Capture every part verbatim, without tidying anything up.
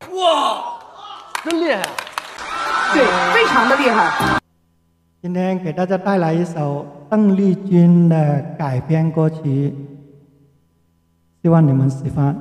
哇，真厉害！ 对，非常的厉害。 今天给大家带来一首邓丽君的改编歌曲，希望你们喜欢。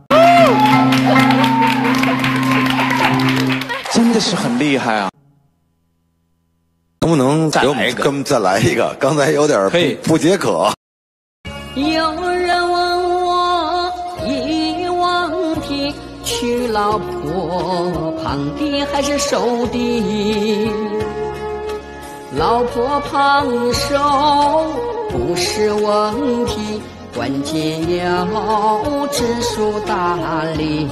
真的是很厉害啊！能不能再来一个？ 跟再来一个，刚才有点不不解渴。 有人问我一问题，娶老婆胖的还是瘦的？老婆胖瘦不是问题，关键要知书达理，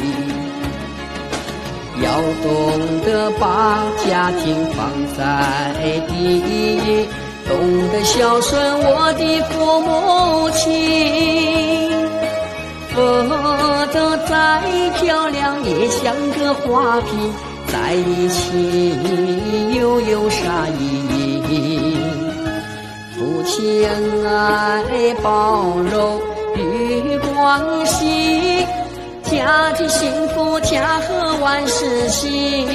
要懂得把家庭放在第一，懂得孝顺我的父母亲，否则再漂亮也像个花瓶，在一起又有啥意义？夫妻恩爱包容与关系，家庭幸福家和万事兴。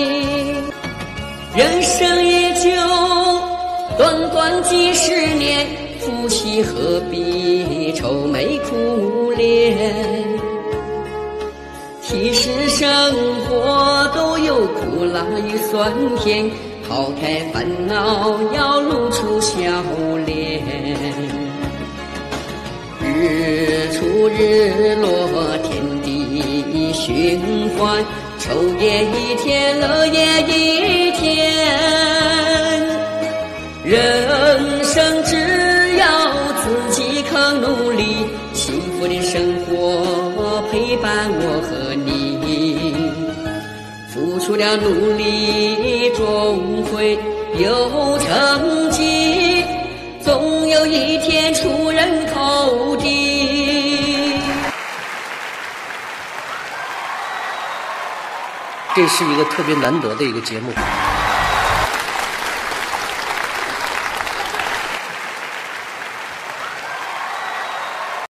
人生也就短短几十年，夫妻何必愁眉苦脸？其实生活都有苦辣与酸甜，抛开烦恼要露出笑脸。日出日落天地循环，愁也一天乐也一天，人生只要自己肯努力，幸福的生活陪伴我和你，付出了努力终会有成绩，总有一天出人头地。 这是一个特别难得的一个节目。